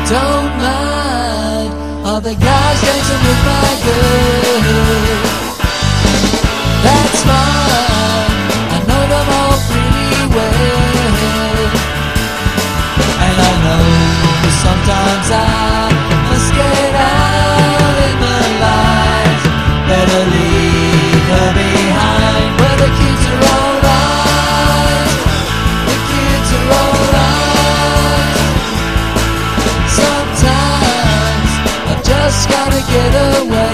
don't mind all the guys dancing with my girl. That's fine, I know them all pretty well. And I know sometimes I must get out in the light. Better leave her behind. But the kids are alright, the kids are alright. Sometimes I just gotta get away.